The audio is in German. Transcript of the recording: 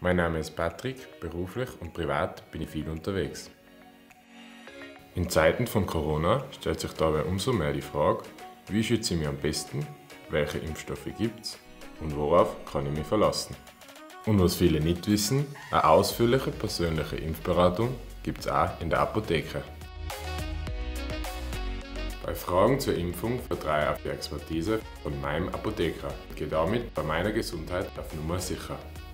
Mein Name ist Patrick, beruflich und privat bin ich viel unterwegs. In Zeiten von Corona stellt sich dabei umso mehr die Frage, wie schütze ich mich am besten, welche Impfstoffe gibt es und worauf kann ich mich verlassen. Und was viele nicht wissen, eine ausführliche persönliche Impfberatung gibt es auch in der Apotheke. Bei Fragen zur Impfung vertraue ich auf die Expertise von meinem Apotheker und gehe damit bei meiner Gesundheit auf Nummer sicher.